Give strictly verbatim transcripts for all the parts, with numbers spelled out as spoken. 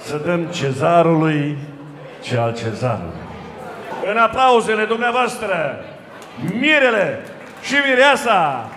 să dăm cezarului ce al cezarului. În aplauzele dumneavoastră, mirele și mireasa!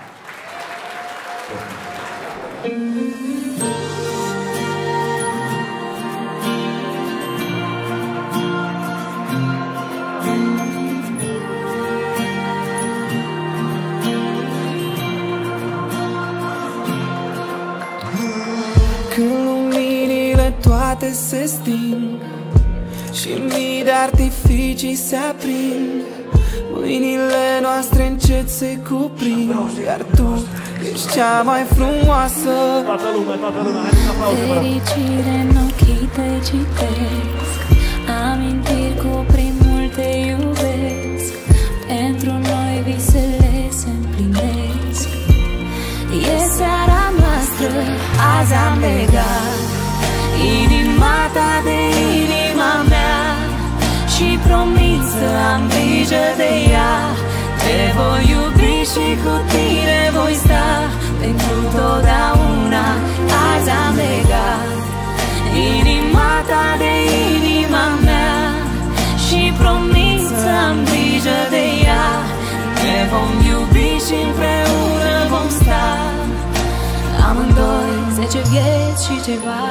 Când luminile toate se sting și mii de artificii se aprind, mâinile noastre încet se cuprind, iar tu ești cea mai frumoasă. Toată lumea, toată lumea, haideți aplauze, vă rog. Fericire în ochii tăi citesc, amintiri cu prin multe iubesc, pentru noi visele se împlinesc. E seara noastră, azi am legat inima ta de inima mea și promit să am grijă de ea. Te voi iubi și cu tine voi sta pentru totdeauna. Azi am legat inima ta de inima mea și promit să am grijă de ea. Ne vom iubi și împreună vom sta, amândoi zece vieți și ceva.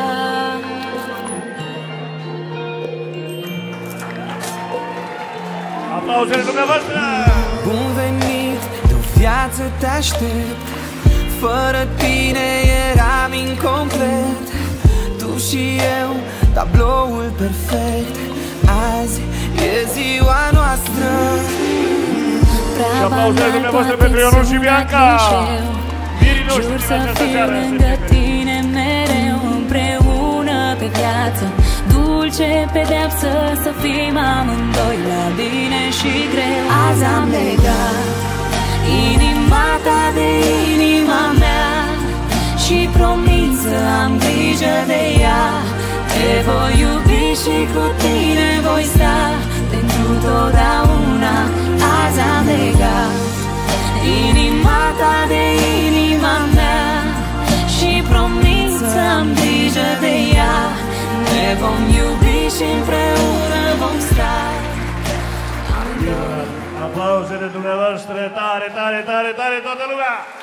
Aplauzele dumneavoastră! Bun venit, de-o viață te aștept, fără tine eram incomplet. Tu și eu, tabloul perfect, azi e ziua noastră. Și aplauzele dumneavoastră pentru Ionut și Bianca! Mirii noștri Jur din să această fiu seară! lângă tine mereu, împreună pe viață. Dulce pedeapsă să fim amândoi la bine și greu. Azi am legat inima ta de inima mea și promit să am grijă de ea. Te voi iubi și cu tine voi sta pentru totdeauna. Azi am legat inima ta de inima mea și promit să am grijă de ea. Ne vom iubi și împreună vom sta. Aplauzele dumneavoastră, tare, tare, tare, tare, toată lumea!